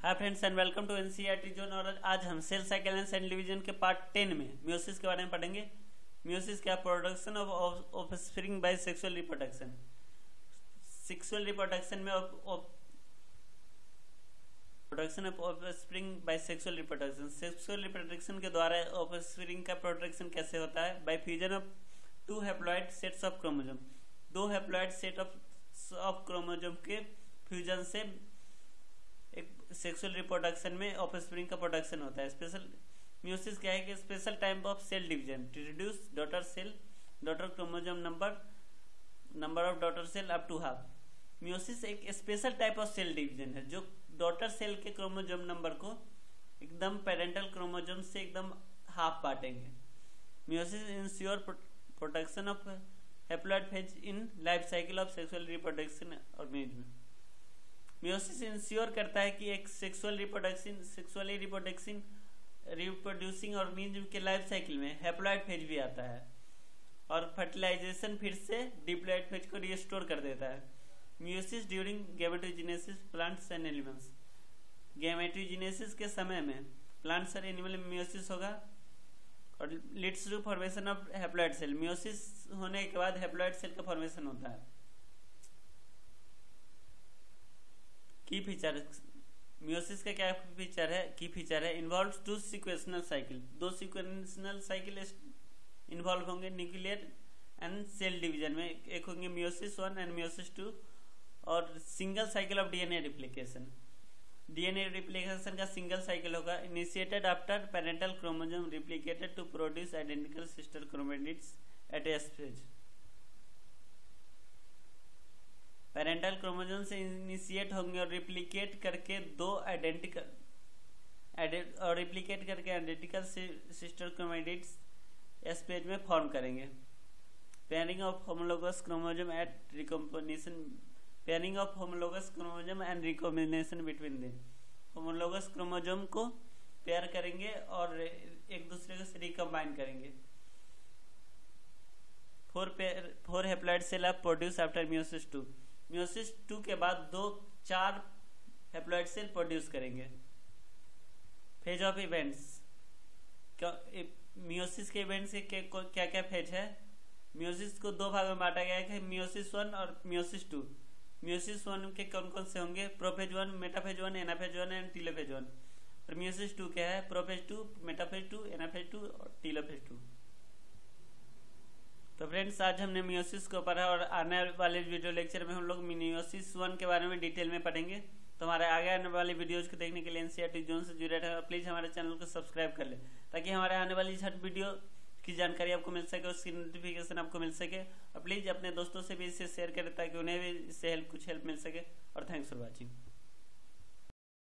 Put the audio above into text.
Hi friends and welcome to NCERT zone. और आज हम cell cycle and cell division के पार्ट 10 में मियोसिस के बारे में पढ़ेंगे। मियोसिस क्या? Production of offspring by sexual reproduction. Sexual reproduction में production of offspring by sexual reproduction. Sexual reproduction के द्वारा ऑफस्प्रिंग का प्रोडक्शन कैसे होता है? By fusion of two haploid sets of chromosome. दो हैप्लॉइड सेट ऑफ क्रोमोसोम के फ्यूजन से एक सेक्सुअल रिप्रोडक्शन में ऑफस्प्रिंग का प्रोडक्शन होता है। स्पेशल मियोसिस क्या है कि special type of cell division to reduce daughter chromosome number of daughter cell up to half. Meiosis एक special type of cell division है जो डॉटर सेल के क्रोमोसोम नंबर को एकदम पेरेंटल क्रोमोसोम से एकदम हाफ बांटेंगे। Meiosis ensure production of haploid phase in life cycle of sexual reproduction organism. Meiosis ensure करता है कि एक सेक्सुअली रिप्रोड्यूसिंग ऑर्गेनिज्म के लाइफ साइकिल में हैप्लॉइड फेज भी आता है और फर्टिलाइजेशन फिर से डिप्लॉइड फेज को रिस्टोर कर देता है। Meiosis during gametogenesis plants and animals. Gametogenesis के समय में प्लांट्स और एनिमल में मियोसिस होगा और leads to formation of haploid cell. Meiosis होने के बाद हैप्लॉइड सेल का फॉर्मेशन होता है। की फीचर मियोसिस का क्या फीचर है? की फीचर है इन्वॉल्व टू सीक्वेंशनल साइकिल। दो सीक्वेंशनल साइकिल इन्वॉल्व होंगे न्यूक्लियर एंड सेल डिवीजन में। एक होंगे मियोसिस 1 एंड मियोसिस 2 और single cycle of DNA replication. DNA replication का सिंगल साइकिल होगा initiated after parental chromosome replicated to produce identical sister chromatids at S phase. Parental chromosome से initiate होंगे और replicate करके identical sister chromatids S phase में form करेंगे। Pairing of homologous chromosome at recombination. Pairing of homologous chromosome and recombination between them. Homologous chromosome को pair करेंगे और एक दूसरे से रिकम्बाइन करेंगे। Four haploid cell are produce after meiosis 2। Meiosis 2 के बाद 4 हैप्लॉइड सेल प्रोड्यूस करेंगे। Phase of events. मियोसिस के इवेंट्स के क्या क्या फेज है? मियोसिस को दो भाग में बांटा गया है, मियोसिस 1 और मियोसिस 2। मियोसिस 1 के कौन कौन से होंगे? Prophase 1, metaphase 1, anaphase 1 and telophase 1। और मियोसिस 2 क्या है? प्रोफेज 2, मेटाफेज 2, एनाफेज 2 और टीलोफेज 2। तो फ्रेंड्स आज हमने मियोसिस को पढ़ा और आने वाले वीडियो लेक्चर में हम लोग मियोसिस 1 के बारे में डिटेल में पढ़ेंगे। तो हमारे आगे आने वाले वीडियोज को देखने के लिए एनसीईआरटी जोन से जुड़े रहे। प्लीज़ हमारे चैनल को सब्सक्राइब कर ले ताकि हमारे आने वाली हर वीडियो की जानकारी आपको मिल सके, उसकी नोटिफिकेशन आपको मिल सके। और प्लीज़ अपने दोस्तों से भी इसे शेयर करें ताकि उन्हें भी इससे कुछ हेल्प मिल सके। और थैंक्स फॉर वॉचिंग।